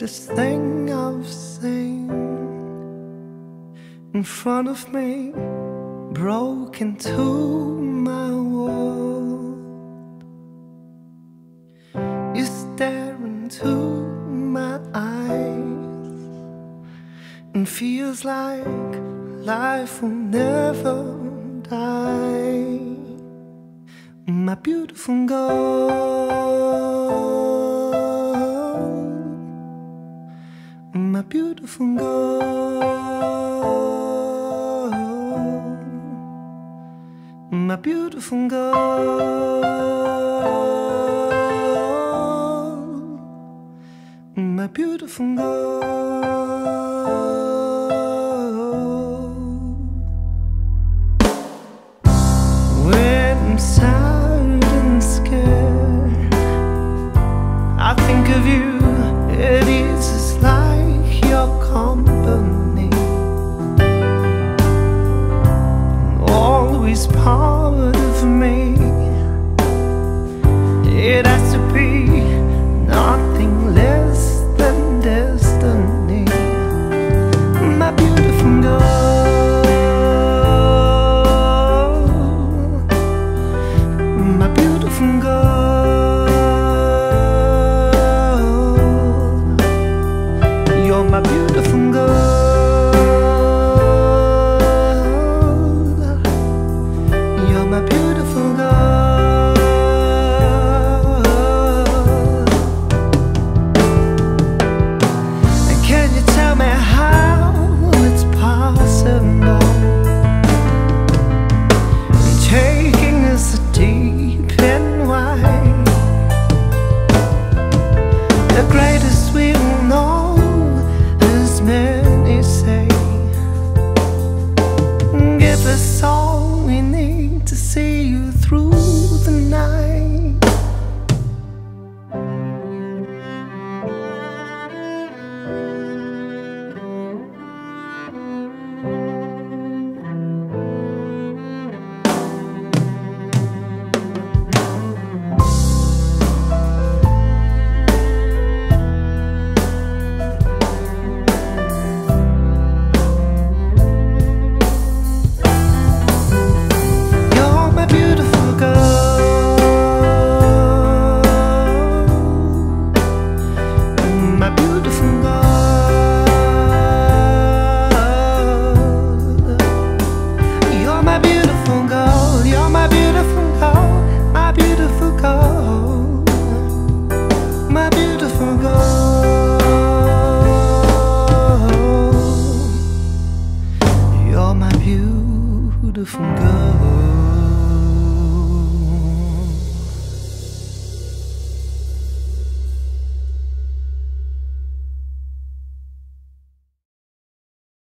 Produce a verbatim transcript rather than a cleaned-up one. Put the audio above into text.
sweetest thing I've seen. In front of me, broke into my world. You stare into my eyes, and feels like life will never die. My beautiful girl, my beautiful girl, my beautiful girl, my beautiful girl. When I'm sad and scared, I think of you. It is just like your company, always part of me. It has to be nothing less than destiny. My beautiful girl, my beautiful girl, you're my beautiful girl, you're my beautiful girl. And can you tell me how it's possible, taking us so deep and wide, the greatest we will know, as many say. Give us all we need to see you through the night. Beautiful girl.